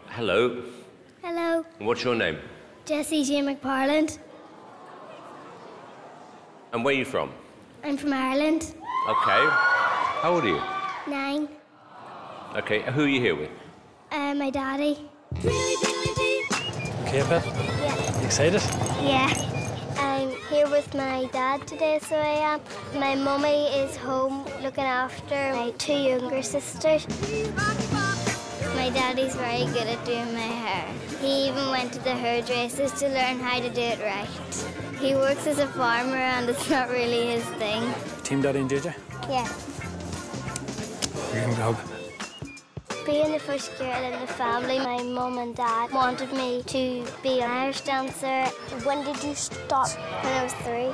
Hello. Hello. What's your name? Jessie J. McParland. And where are you from? I'm from Ireland. Okay. How old are you? 9. Okay, who are you here with? My daddy. Okay, Pet? Yeah. Excited? Yeah. I'm here with my dad today, so I am. My mummy is home looking after my 2 younger sisters. My daddy's very good at doing my hair. He even went to the hairdressers to learn how to do it right. He works as a farmer and it's not really his thing. Team Daddy and JJ? Yeah. Give him a hug. Being the first girl in the family, my mum and dad wanted me to be an Irish dancer. When did you start? When I was 3.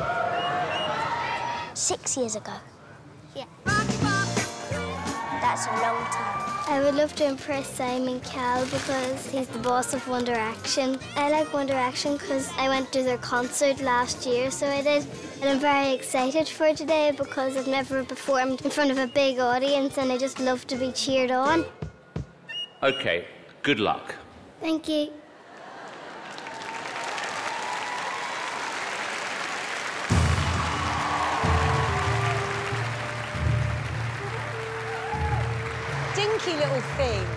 6 years ago. Yeah. That's a long time. I would love to impress Simon Cowell because he's the boss of One Direction. I like One Direction because I went to their concert last year, so I did. And I'm very excited for today because I've never performed in front of a big audience and I just love to be cheered on. Okay, good luck. Thank you. Dinky little thing.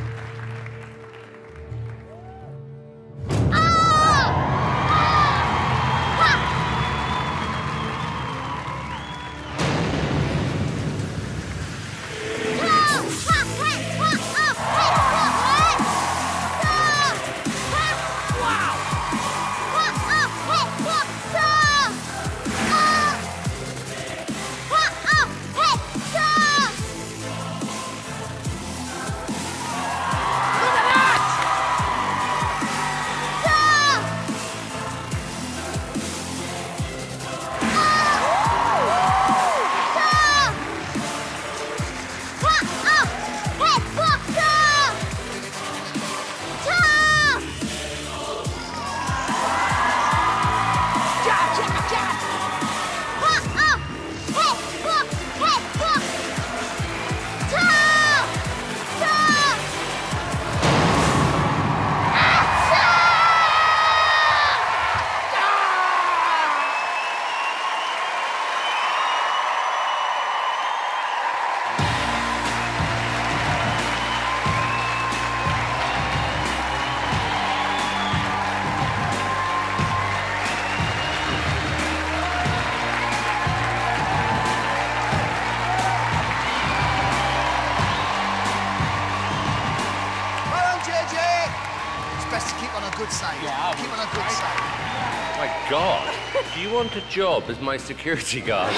Best to keep on a good side. Yeah, keep on a good side. My God, do you want a job as my security guard?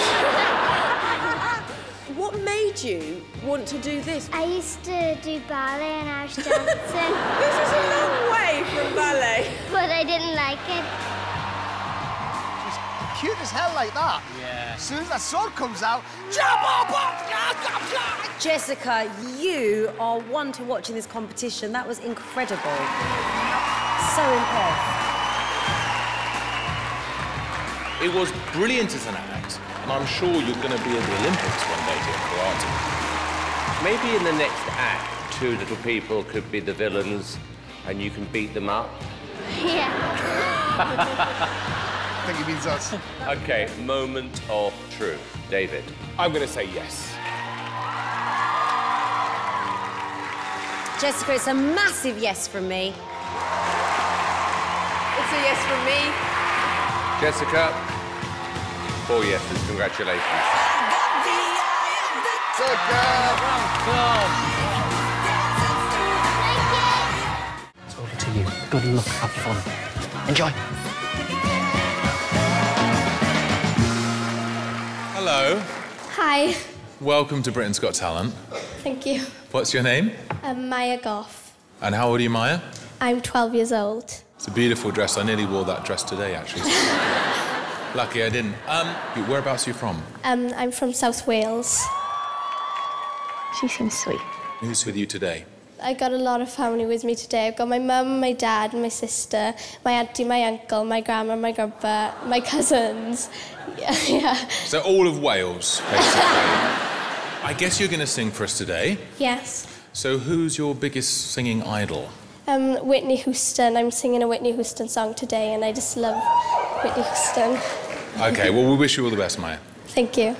What made you want to do this? I used to do ballet and Irish dancing. This is a long way from ballet. But I didn't like it. She's cute as hell like that. Yeah. As soon as that sword comes out, jump up! Jessica, you are one to watch in this competition. That was incredible. So impressed. It was brilliant as an act, and I'm sure you're going to be at the Olympics one day doing karate. Maybe in the next act, 2 little people could be the villains and you can beat them up. Yeah. I think he means us. Okay, moment of truth. David. I'm going to say yes. Jessica, it's a massive yes from me. It's a yes from me. Jessica, 4 yeses. Congratulations. Good girl. It's over to you. Good luck, have fun. Enjoy. Hello. Hi. Welcome to Britain's Got Talent. Thank you. What's your name? Maya Goff. And how old are you, Maya? I'm 12 years old. It's a beautiful dress. I nearly wore that dress today, actually. Lucky I didn't. Whereabouts are you from? I'm from South Wales. She seems sweet. Who's with you today? I got a lot of family with me today. I've got my mum, my dad, my sister, my auntie, my uncle, my grandma, my grandpa, my cousins. Yeah. So all of Wales, basically. I guess you're going to sing for us today. Yes. So who's your biggest singing idol? Whitney Houston. I'm singing a Whitney Houston song today, and I just love Whitney Houston. OK, well, we wish you all the best, Maya. Thank you.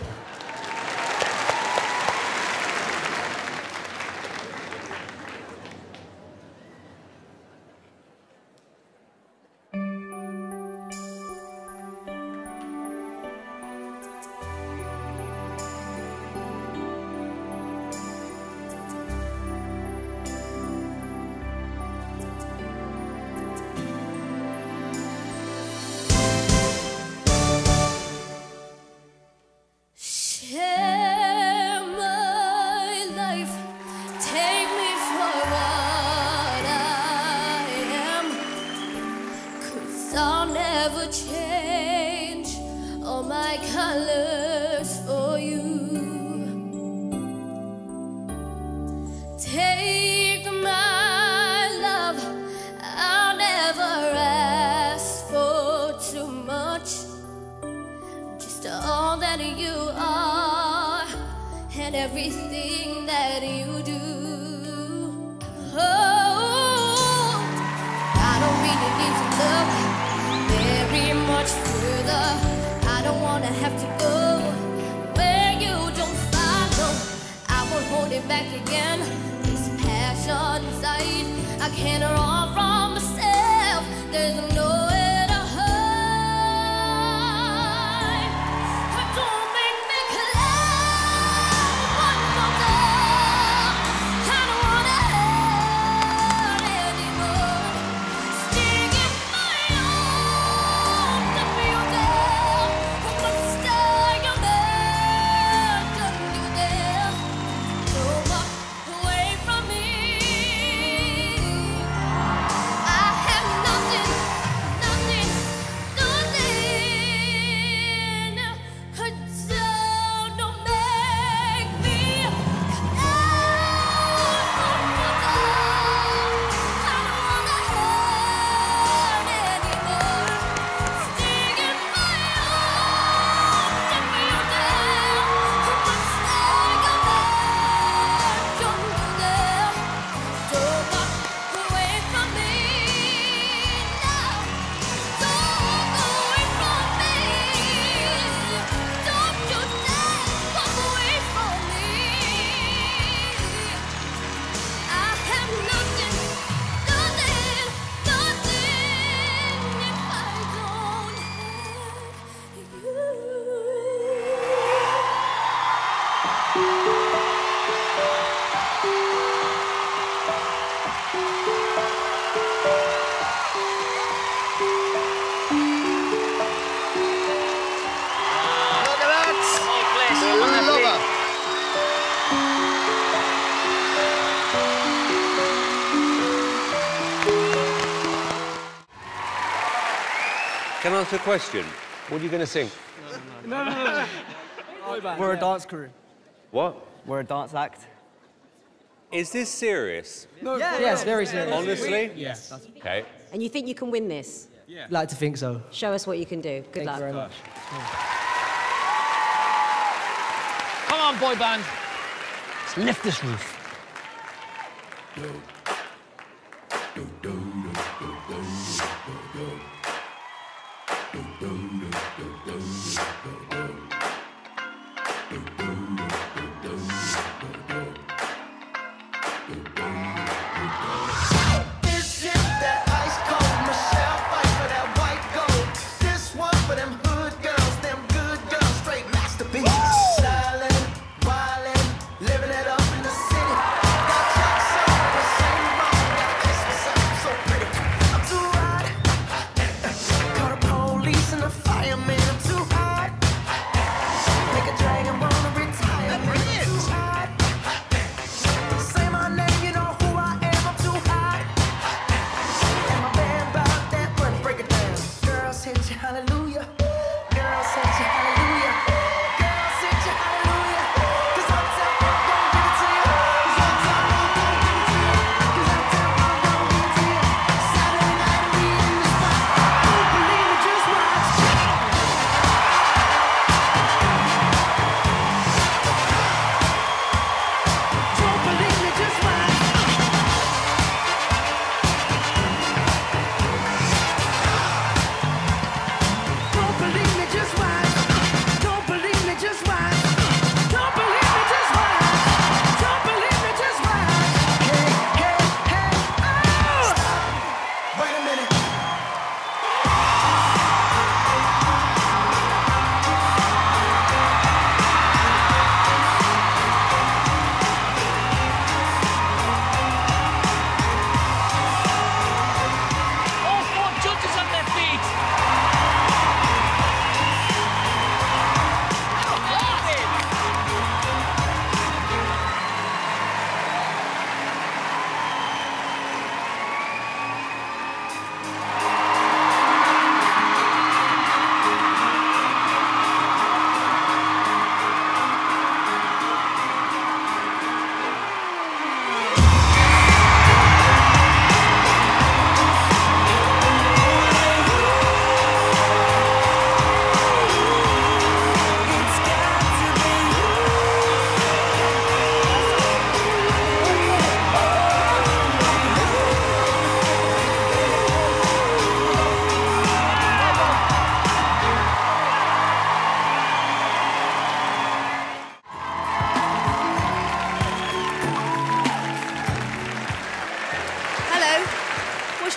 Share my life, take me for what I am, 'cause I'll never change all my colors for you. Take my love, I'll never ask for too much, just all that you are and everything that you do. Oh, I don't really need to look very much further. I don't want to have to go where you don't follow. I won't hold it back again. This passion inside, I can't run from myself. There's nowhere to hide. Don't make me collapse one more time. I don't wanna hurt anymore. Sting in my arms to feel there. But stay your man, don't you dare. Don't walk away from me. I have nothing, nothing, nothing. So don't make me I don't wanna hurt anymore. Sting in my arms to feel there. But stay your man, don't you dare. Don't walk away from me now. Don't go away from me. Don't you dare walk away from me. I have nothing, nothing, nothing if I don't have you. Look at that! The lover. Can I ask a question? What are you going to sing? We're a dance crew. What? We're a dance act. Is this serious? Yes, very serious. Honestly? Yes. Okay. And you think you can win this? Like to think so. Show us what you can do. Good Thank luck. you very much. Come on, boy band. Let's lift this roof. This shit that ice cold, Michelle fight for that white gold. This one for them hood girls, them good girls, straight masterpieces. Stylin', wildin', living it up in the city. Got checks on the same wrong, got Christmas up, I'm so pretty. I'm too hot. Call the police and the fireman, I'm too hot.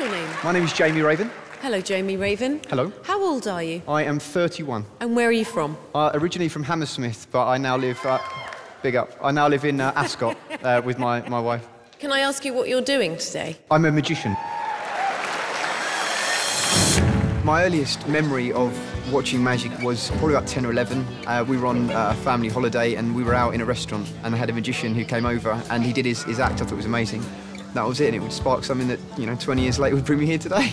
your name? My name is Jamie Raven. Hello, Jamie Raven. Hello. How old are you? I am 31. And where are you from? Originally from Hammersmith, but I now live... big up. I now live in Ascot with my wife. Can I ask you what you're doing today? I'm a magician. My earliest memory of watching magic was probably about 10 or 11. We were on a family holiday and we were out in a restaurant and I had a magician who came over and he did his act. I thought it was amazing. That was it, and it would spark something that, you know, 20 years later would bring me here today.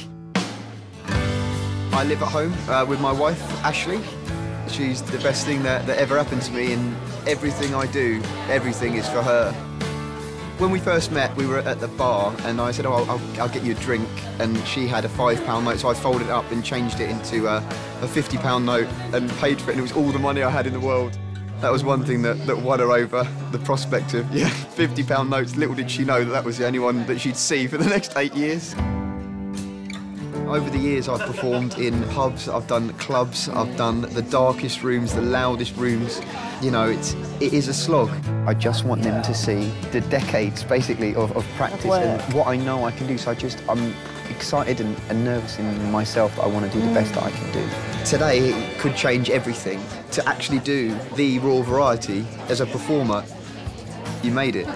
I live at home with my wife, Ashley. She's the best thing that ever happened to me, and everything I do, everything is for her. When we first met, we were at the bar, and I said, oh, I'll get you a drink, and she had a £5 note, so I folded it up and changed it into a £50 note and paid for it, and it was all the money I had in the world. That was one thing that won her over, the prospect of, yeah, £50 notes. Little did she know that was the only one that she'd see for the next 8 years. Over the years, I've performed in pubs, I've done clubs, I've done the darkest rooms, the loudest rooms. You know, it is a slog. I just want them to see the decades, basically, of practice and what I know I can do. So I'm excited and nervous in myself that I want to do the best that I can do. Today, it could change everything. To actually do the Royal Variety as a performer, you made it.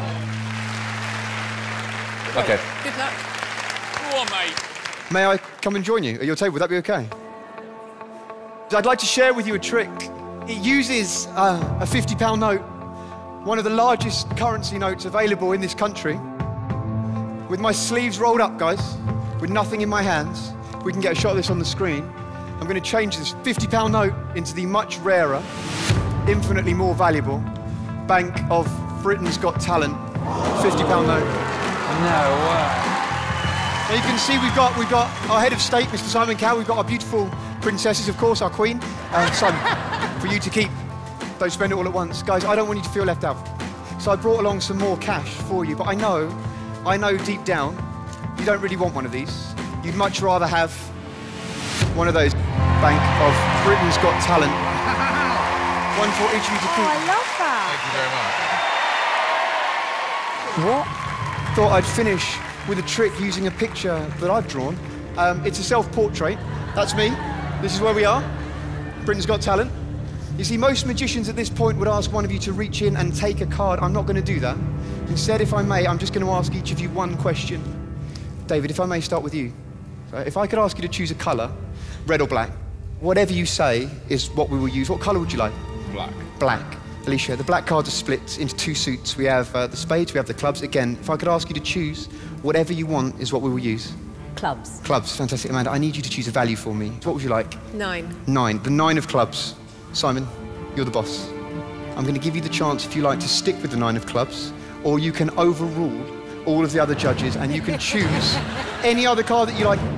OK. Good luck. Go on, mate. May I come and join you at your table? Would that be OK? I'd like to share with you a trick. It uses a £50 note, one of the largest currency notes available in this country. With my sleeves rolled up, guys, with nothing in my hands, we can get a shot of this on the screen. I'm going to change this £50 note into the much rarer, infinitely more valuable Bank of Britain's Got Talent £50 note. No way. Now you can see we've got our head of state, Mr. Simon Cowell. We've got our beautiful princesses, of course, our queen, son, for you to keep. Don't spend it all at once. Guys, I don't want you to feel left out. So I brought along some more cash for you, but I know deep down, you don't really want one of these. You'd much rather have one of those Bank of Britain's Got Talent. One for each of you to keep. Oh, I love that. Thank you very much. What? Thought I'd finish with a trick using a picture that I've drawn. It's a self-portrait. That's me. This is where we are. Britain's Got Talent. You see, most magicians at this point would ask one of you to reach in and take a card. I'm not going to do that. Instead, if I may, I'm just going to ask each of you one question. David, if I may start with you. So if I could ask you to choose a colour, red or black, whatever you say is what we will use. What colour would you like? Black. Black. Alicia, the black cards are split into two suits. We have the spades, we have the clubs. Again, if I could ask you to choose, whatever you want is what we will use. Clubs. Clubs, fantastic. Amanda, I need you to choose a value for me. What would you like? 9. 9. The 9 of clubs. Simon, you're the boss. I'm going to give you the chance, if you like, to stick with the 9 of clubs, or you can overrule all of the other judges and you can choose any other card that you like.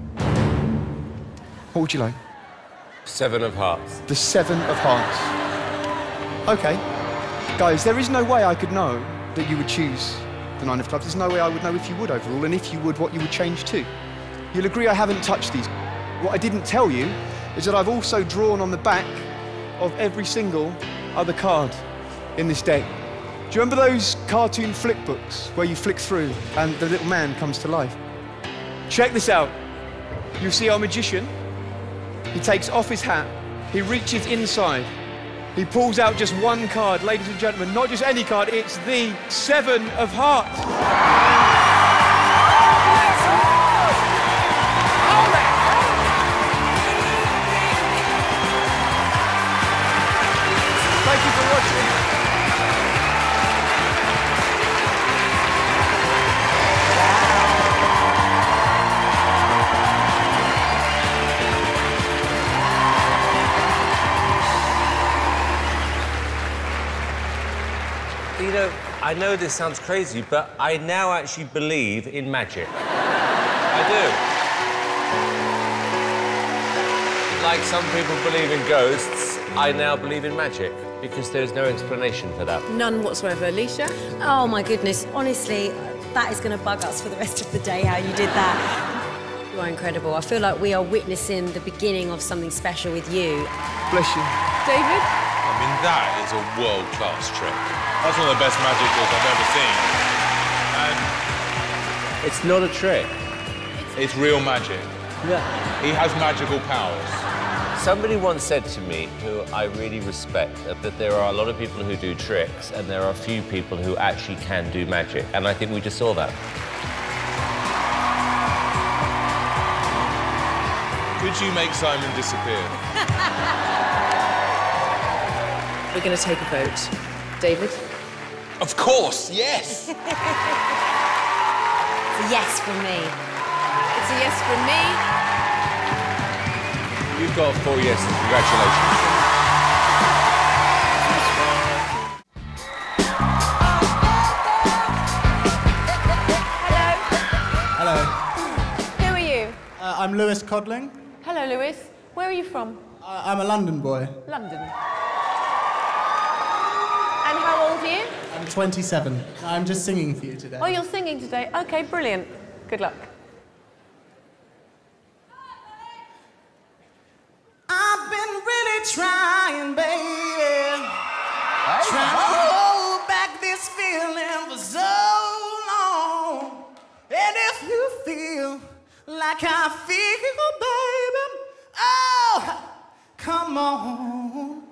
What would you like? 7 of hearts. The 7 of hearts. OK. Guys, there is no way I could know that you would choose the 9 of clubs. There's no way I would know if you would overrule, and if you would, what you would change to. You'll agree I haven't touched these. What I didn't tell you is that I've also drawn on the back of every single other card in this deck. Do you remember those cartoon flick books where you flick through and the little man comes to life? Check this out. You'll see our magician. He takes off his hat, he reaches inside, he pulls out just one card, ladies and gentlemen, not just any card, it's the 7 of hearts. Thank you for watching. You know, I know this sounds crazy, but I now actually believe in magic. I do. Like some people believe in ghosts, I now believe in magic, because there's no explanation for that. None whatsoever. Alicia? Oh, my goodness. Honestly, that is going to bug us for the rest of the day, how you did that. You are incredible. I feel like we are witnessing the beginning of something special with you. Bless you. David? I mean, that is a world-class trick. That's one of the best magic tricks I've ever seen. And it's not a trick. It's real magic. Yeah. He has magical powers. Somebody once said to me, who I really respect, that there are a lot of people who do tricks and there are a few people who actually can do magic. And I think we just saw that. Could you make Simon disappear? We're going to take a vote. David? Of course, yes! It's a yes from me. It's a yes from me. You've got 4 yeses. Congratulations. Hello. Who are you? I'm Lewis Codling. Hello, Lewis. Where are you from? I'm a London boy. London. And how old are you? I'm 27. I'm just singing for you today. Oh, you're singing today? OK, brilliant. Good luck. I've been really trying, baby. Trying to hold back this feeling for so long. And if you feel like I feel, baby, oh, come on.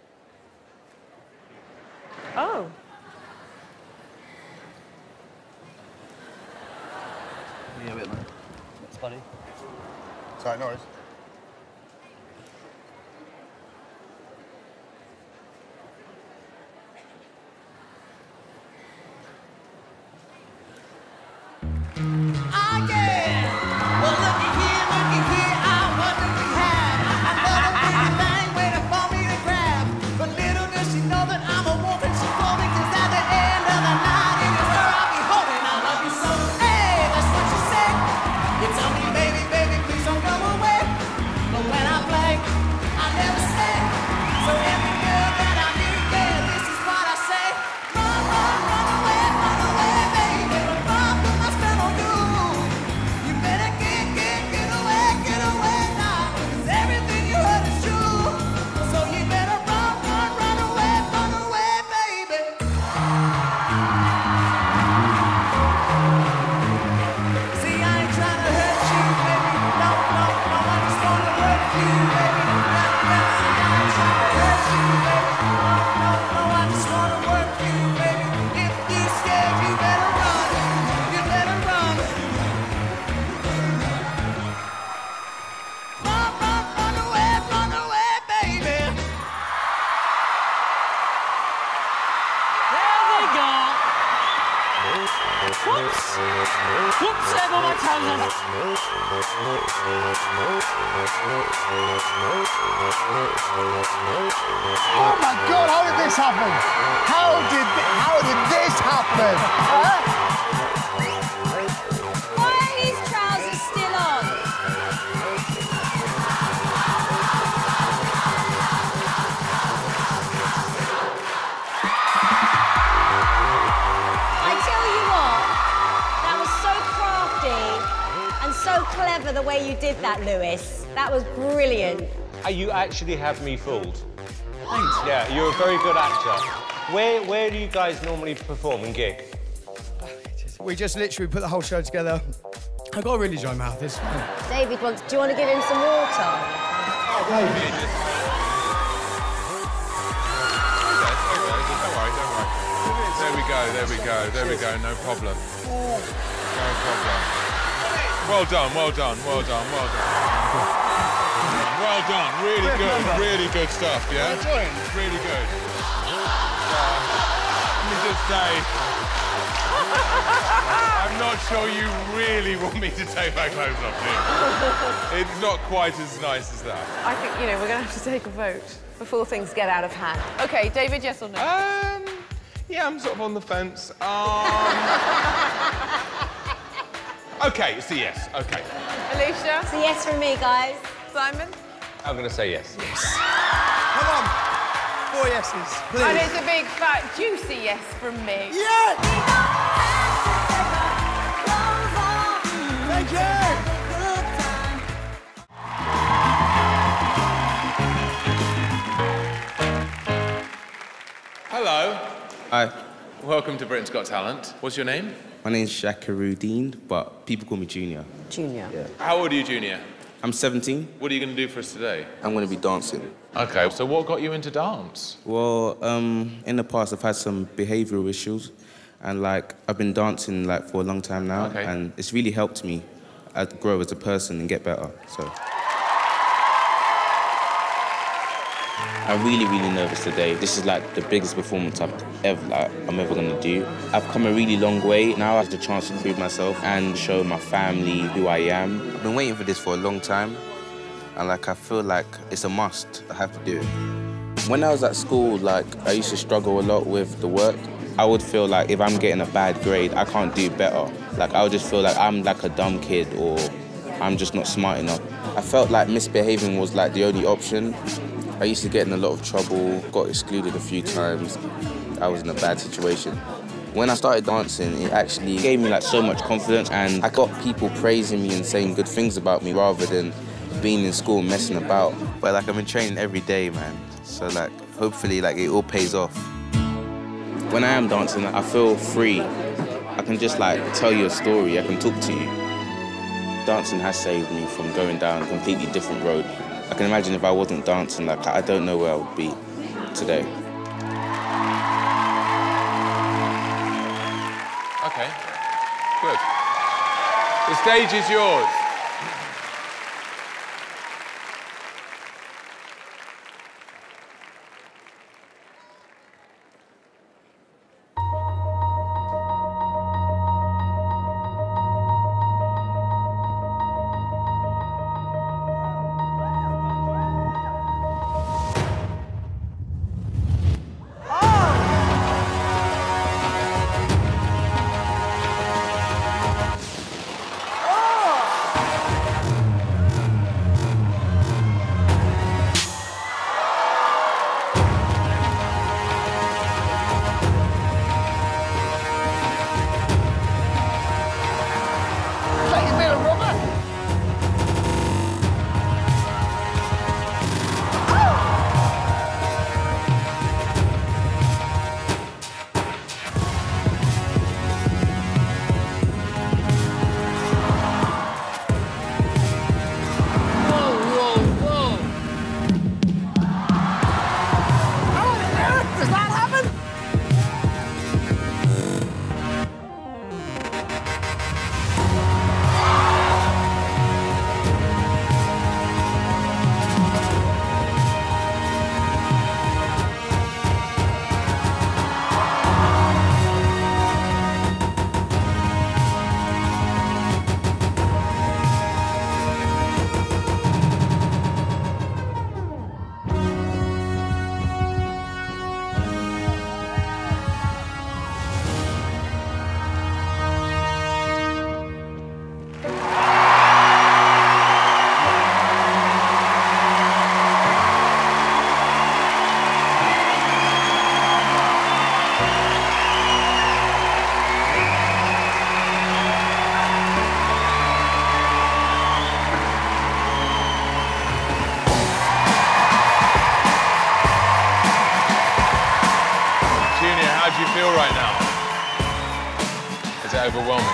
Oh. Yeah, a bit, man. It's funny. Sorry, Norris. Ah, yeah. Well, looky here, I wonder we had another big thing waiting for me to grab. But little does she know that I'm a wolf and she's for me, 'cause at the end of the night, it is her I'll be holding. I love you so. Hey, that's what she said. You tell me, baby, baby, please don't go away. But when I play, I never stay. So every girl that I meet, yeah, this is what I say. Run, run away, baby. Run, put my spell on you. You better get away now. 'Cause everything you heard is true. So you better run away, baby. See, I ain't trying to hurt you, baby. No, I just wanna hurt you, baby. See, I ain't trying to hurt you, baby. No, I just wanna work you, baby. If you scared, you better run. You better run. Run away, baby. There we go. Whoops. Whoops, there go my trousers. Oh my God, how did this happen? How did this happen? Why are his trousers still on? I tell you what, that was so crafty and so clever the way you did that, Lewis. That was brilliant. You actually have me fooled. Thanks. Yeah, you're a very good actor. Where do you guys normally perform and gig? We just literally put the whole show together. I've got a really dry mouth. It's fine. David wants, do you want to give him some water? There we go, no problem. No problem. Well done. Really good stuff, yeah? Really good. Let me just say, I'm not sure you really want me to take my clothes off, do you? It's not quite as nice as that. I think, we're going to have to take a vote before things get out of hand. OK, David, yes or no? Yeah, I'm sort of on the fence. OK, it's a yes. OK. Alicia? It's a yes from me, guys. Simon? I'm going to say yes. Come on. 4 yeses, please. And it's a big, fat, juicy yes from me. Yes! Thank you. Hello. Hi. Welcome to Britain's Got Talent. What's your name? My name's Shakaruddin, but people call me Junior. Junior. Yeah. How old are you, Junior? I'm 17. What are you going to do for us today? I'm going to be dancing. Okay, so what got you into dance? Well, in the past, I've had some behavioural issues, and like I've been dancing like for a long time now, and it's really helped me grow as a person and get better. So I'm really, really nervous today. This is like the biggest performance I'm ever gonna do. I've come a really long way. Now I have the chance to prove myself and show my family who I am. I've been waiting for this for a long time, and like I feel like it's a must. I have to do it. When I was at school, like I used to struggle a lot with the work. I would feel like if I'm getting a bad grade, I can't do better. Like I would just feel like I'm like a dumb kid or I'm just not smart enough. I felt like misbehaving was like the only option. I used to get in a lot of trouble, got excluded a few times. I was in a bad situation. When I started dancing, it actually gave me like so much confidence, and I got people praising me and saying good things about me rather than being in school messing about. But like I've been training every day, man. So like hopefully like it all pays off. When I am dancing, I feel free. I can just like tell you a story, I can talk to you. Dancing has saved me from going down a completely different road. I can imagine if I wasn't dancing, like I don't know where I would be today. Okay, good. The stage is yours. Feel right now? Is it overwhelming?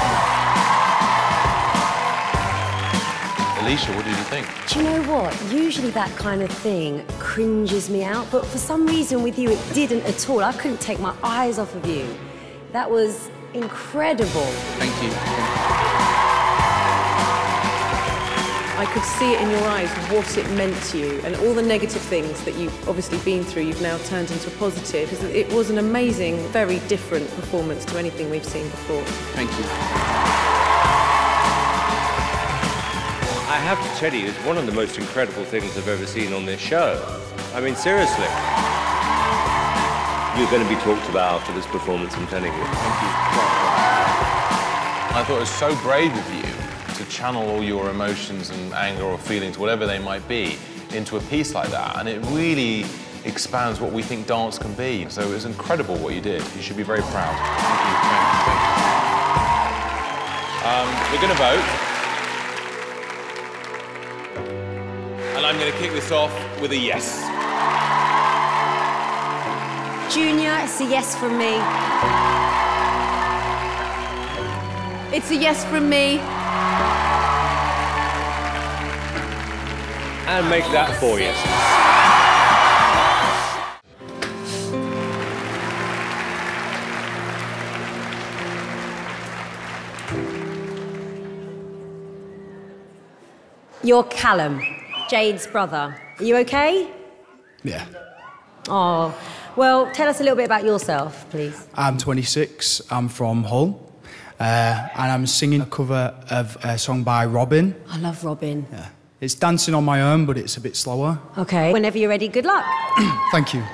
Alicia, what did you think? Do you know what? Usually that kind of thing cringes me out, but for some reason with you it didn't at all. I couldn't take my eyes off of you. That was incredible. Thank you. I could see it in your eyes what it meant to you, and all the negative things that you've obviously been through, you've now turned into a positive. It was an amazing, very different performance to anything we've seen before. Thank you. I have to tell you, it's one of the most incredible things I've ever seen on this show. I mean, seriously. You're going to be talked about after this performance, I'm telling you. Thank you. I thought it was so brave of you to channel all your emotions and anger or feelings, whatever they might be, into a piece like that. And it really expands what we think dance can be. So it was incredible what you did. You should be very proud. Thank you. Thank you. We're going to vote. And I'm going to kick this off with a yes. Junior, it's a yes from me. It's a yes from me. And make that 4 yeses. You're Callum, Jade's brother. Are you okay? Yeah. Oh, well, tell us a little bit about yourself, please. I'm 26. I'm from Hull. And I'm singing a cover of a song by Robin. I love Robin. Yeah. It's Dancing on My Own, but it's a bit slower. Okay. Whenever you're ready, good luck. Thank you.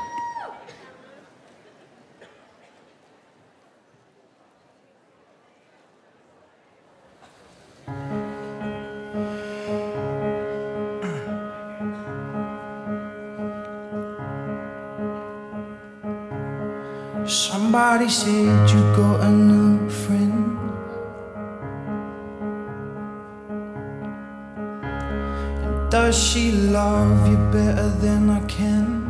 Somebody said you got a new friend. And does she love you better than I can?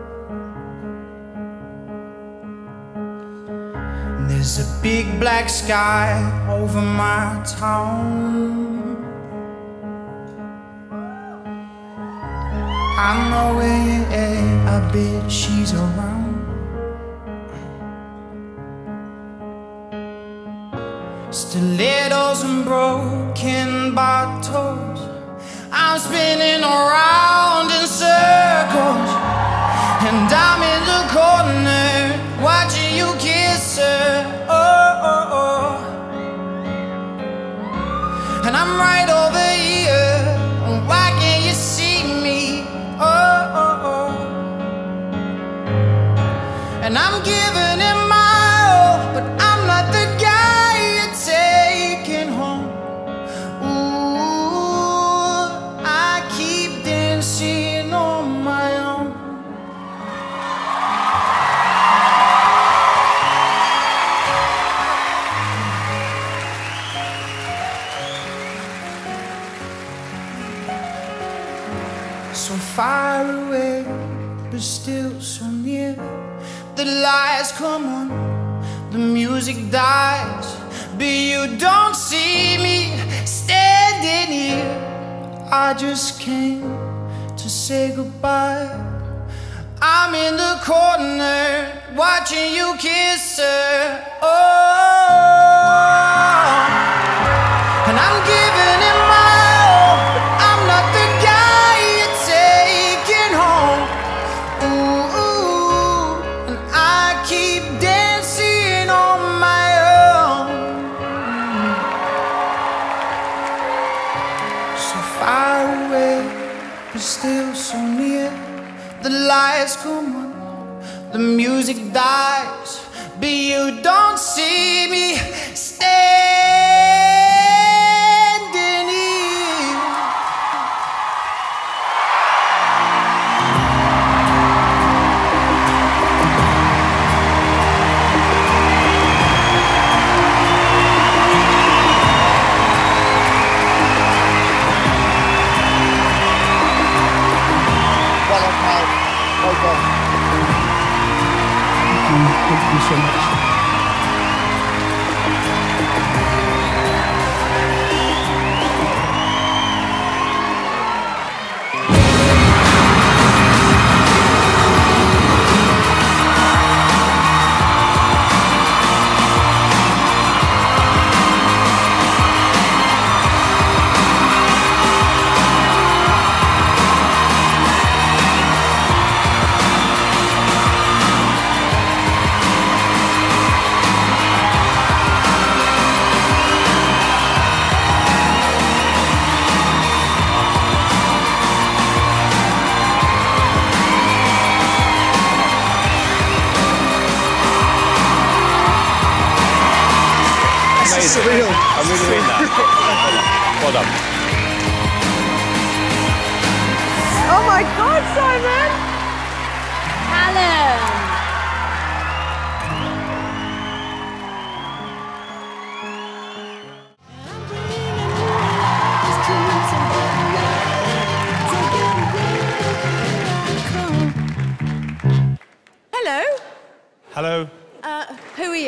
And there's a big black sky over my town. I know where you at, I bet she's around. Stilettos and broken bottles, I'm spinning around in circles, and I'm in the corner watching you kiss her. Oh, oh, oh. And I'm right over here, why can't you see me? Oh, oh, oh. And I'm giving it my all, but I'm not the guy taking home. Ooh, I keep dancing on my own. So far away, but still so near. The lights come on, the music dies, but you don't see me standing here. I just came to say goodbye. I'm in the corner watching you kiss her. Oh, and I'm giving it my all, but I'm not the guy you're taking home. Ooh, and I keep dancing on my own. So far away, but still so near. The lights come on, the music dies, but you don't see me standing here. Well done, pal. Well done. Thank you so much. Surreal. I'm really doing that. Well done. Oh my God, Simon! Callum! Hello.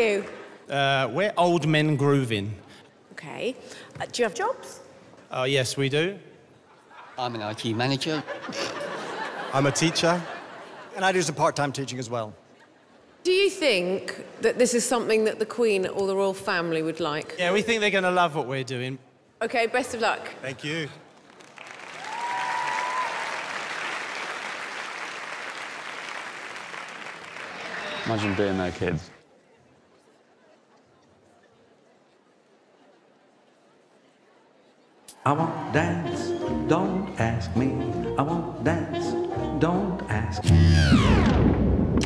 you? We're old men grooving. Okay. Do you have jobs? Oh, yes, we do. I'm an IT manager. I'm a teacher, and I do some part-time teaching as well. Do you think that this is something that the Queen or the royal family would like? Yeah, we think they're going to love what we're doing. Okay, best of luck. Thank you. Imagine being their kids. I won't dance, don't ask me. I won't dance, don't ask me.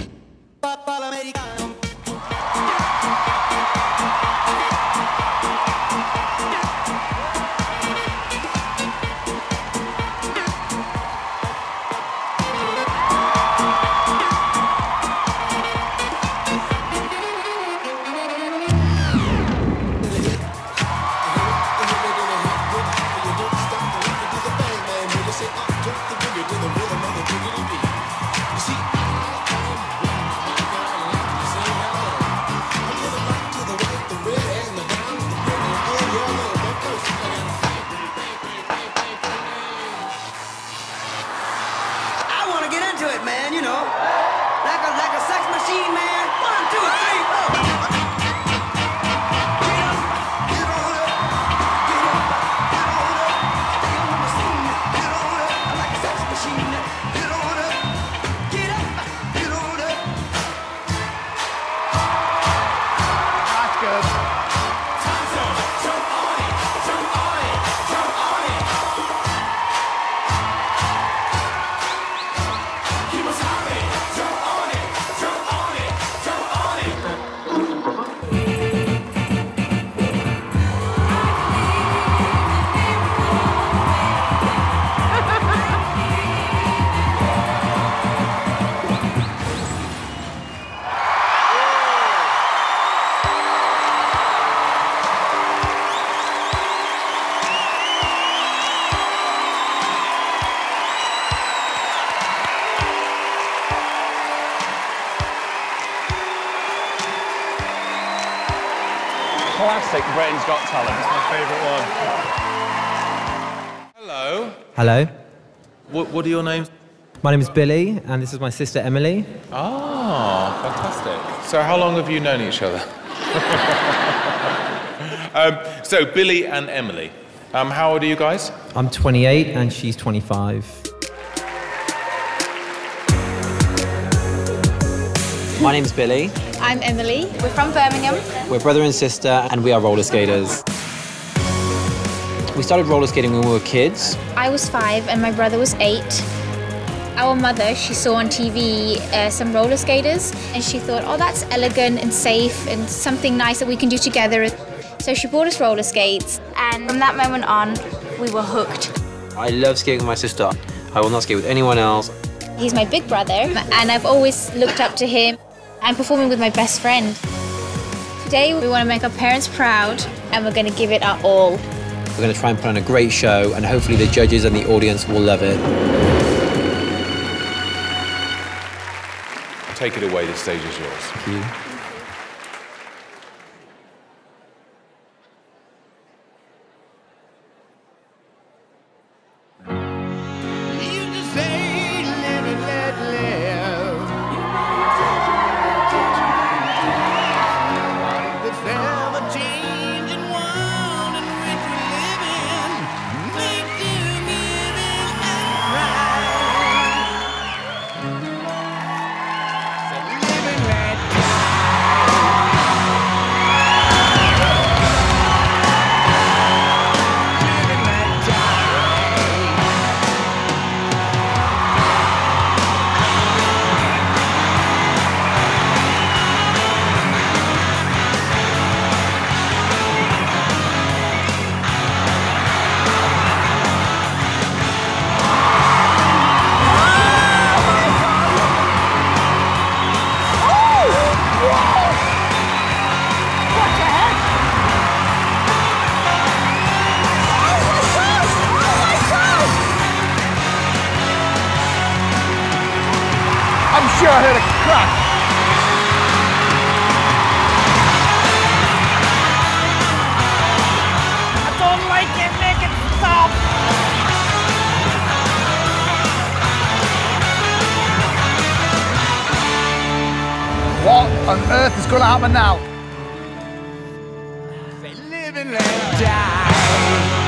Classic Britain's Got Talent. It's my favourite one. Hello. Hello, What are your names? my name is Billy, and this is my sister Emily. Ah, fantastic. So how long have you known each other? So Billy and Emily. How old are you guys? I'm 28 and she's 25. My name's Billy. I'm Emily. We're from Birmingham. We're brother and sister, and we are roller skaters. We started roller skating when we were kids. I was 5 and my brother was 8. Our mother, she saw on TV some roller skaters and she thought, oh, that's elegant and safe and something nice that we can do together. So she bought us roller skates, and from that moment on, we were hooked. I love skating with my sister. I will not skate with anyone else. He's my big brother and I've always looked up to him. I'm performing with my best friend. Today we want to make our parents proud and we're going to give it our all. We're going to try and put on a great show, and hopefully the judges and the audience will love it. Take it away, the stage is yours. Thank you. I'm sure I heard a crack. earth is going to happen now? Live and let die.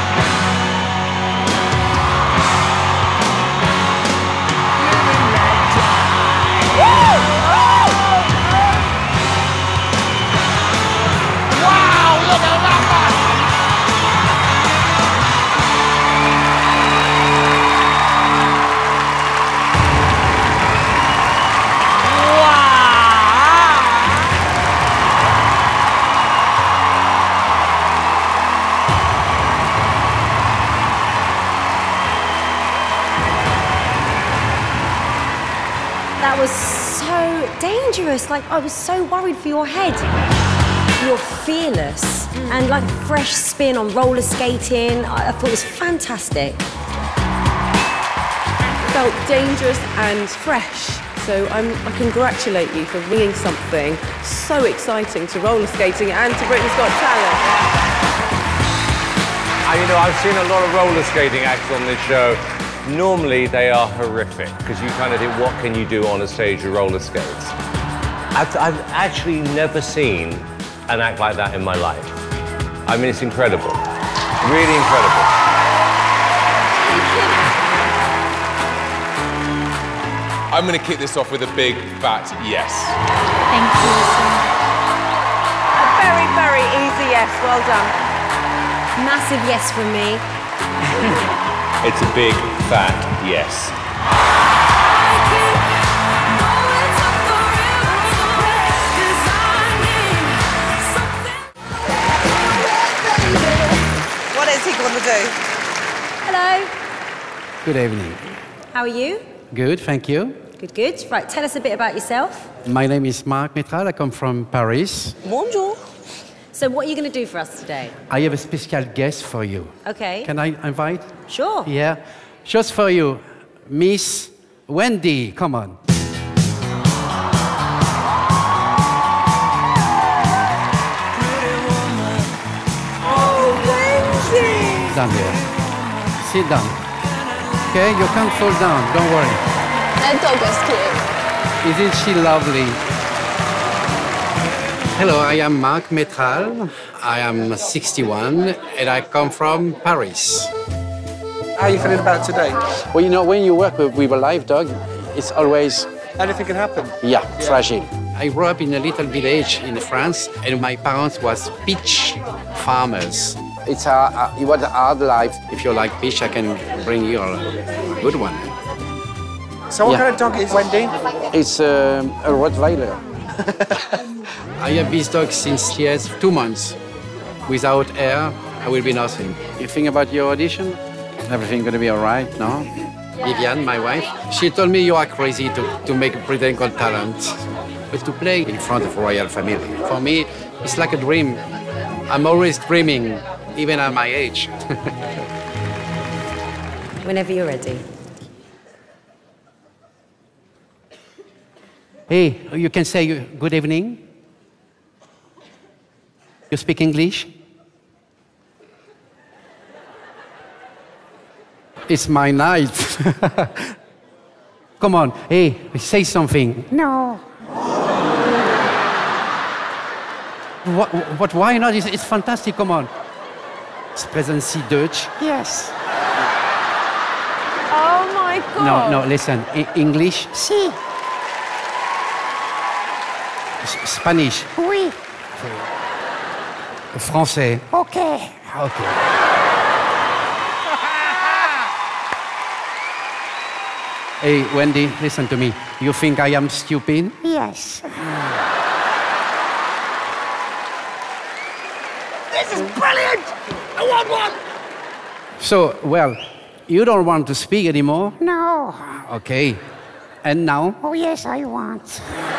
That was so dangerous. Like, I was so worried for your head. You're fearless and like fresh spin on roller skating. I thought it was fantastic. Felt dangerous and fresh. So I congratulate you for bringing something so exciting to roller skating and to Britain's Got Talent. You know, I've seen a lot of roller skating acts on this show. Normally, they are horrific, because you kind of think, what can you do on a stage with roller skates? I've actually never seen an act like that in my life. I mean, it's incredible. Really incredible. I'm going to kick this off with a big, fat yes. Thank you. A very, very easy yes. Well done. Massive yes from me. It's a big, fat yes. What is he going to do? Hello. Good evening. How are you? Good, thank you. Good, good. Right, tell us a bit about yourself. My name is Marc Métral. I come from Paris. Bonjour. So what are you going to do for us today? I have a special guest for you. Okay. Can I invite? Sure. Yeah. Just for you, Miss Wendy. Come on. Oh, Wendy! Down here. Sit down. Okay, you can't fall down. Don't worry. That dog was cute. Isn't she lovely? Hello, I am Marc Métral. I am 61 and I come from Paris. How are you feeling about today? Well, you know, when you work with a live dog, it's always... Anything can happen. Yeah, fragile. I grew up in a little village in France and my parents was peach farmers. It was a hard life. If you like peach, I can bring you a good one. So what kind of dog is Wendy? It's a Rottweiler. I have this dog since she has 2 months. Without her, I will be nothing. You think about your audition? Everything gonna be all right, no? Viviane, my wife, she told me you are crazy to make Britain's Got Talent. But to play in front of royal family, for me, it's like a dream. I'm always dreaming, even at my age. Whenever you're ready. Hey, you can say good evening. You speak English? It's my night. Come on, hey, say something. No. What, why not? It's fantastic, come on. Sprechen Sie Deutsch? Yes. Oh my God. No, listen. English? Si. Spanish? Oui. Français? Okay. Okay. Hey, Wendy, listen to me. You think I am stupid? Yes. This is brilliant! I want one! So, well, you don't want to speak anymore? No. Okay. And now? Oh, yes, I want.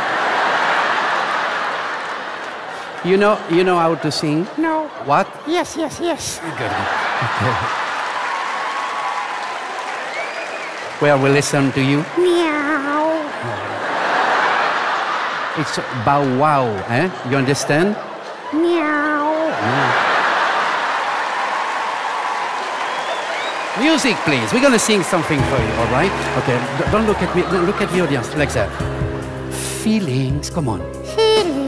You know how to sing? No. What? Yes, yes, yes. Good. Okay. Well, we'll listen to you. Meow. It's bow wow, eh? You understand? Meow. Music, please. We're gonna sing something for you, all right? Okay. Don't look at me. Don't look at the audience like that. Feelings. Come on. Feelings.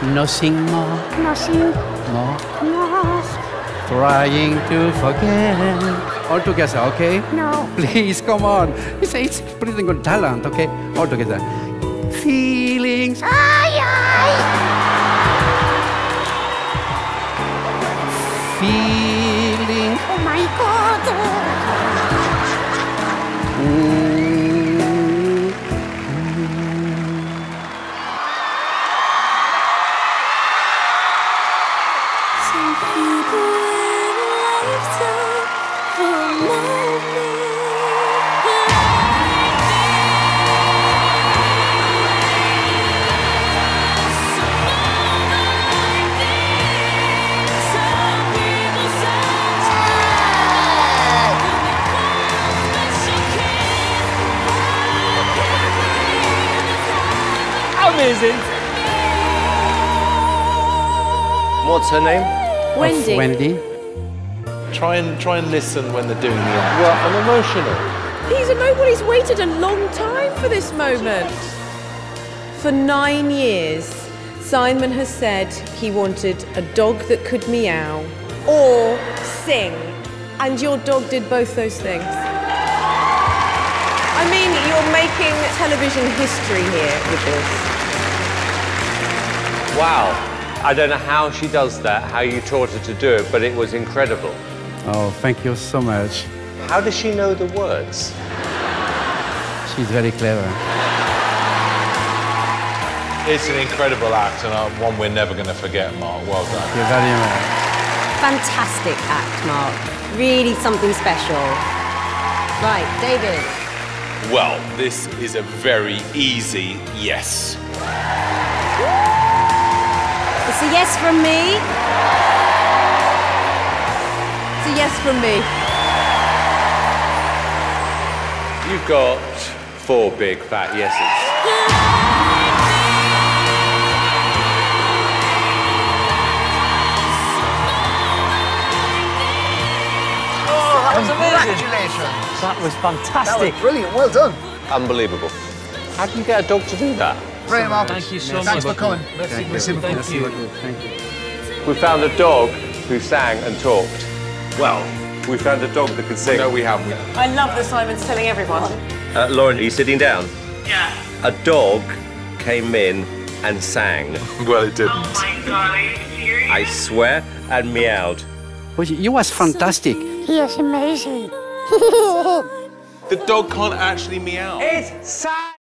Nothing more, Nothing more. more. Trying to forget. All together, okay? No. Please, come on. It's pretty good talent, okay? All together. Feelings. Ay, ay. Feelings. Oh my God. Some people in a lifetime for a moment. Amazing. What's her name? Wendy. Wendy. Try and listen when they're doing the act. Well, I'm emotional. He's waited a long time for this moment. For 9 years, Simon has said he wanted a dog that could meow or sing, and your dog did both those things. I mean, you're making television history here with this. Wow. I don't know how she does that, how you taught her to do it, but it was incredible. Oh, thank you so much. How does she know the words? She's very clever. It's an incredible act and one we're never going to forget, Mark. Well done. Thank you very much. Fantastic act, Mark. Really something special. Right, David. Well, this is a very easy yes. It's a yes from me. It's a yes from me. You've got 4 big fat yeses. Congratulations. That was fantastic. That was brilliant. Well done. Unbelievable. How do you get a dog to do that? Brilliant, Mark. Thank you so much. Thanks for coming. Thank you. Thank you. Thank you. We found a dog who sang and talked. Well, we found a dog that can sing. No, we haven't. I love that Simon's telling everyone. Lauren, are you sitting down? Yeah. A dog came in and sang. Well, it didn't. Oh my God, are you serious? I swear, and meowed. Well, you was fantastic. He is amazing. The dog can't actually meow. It's sad.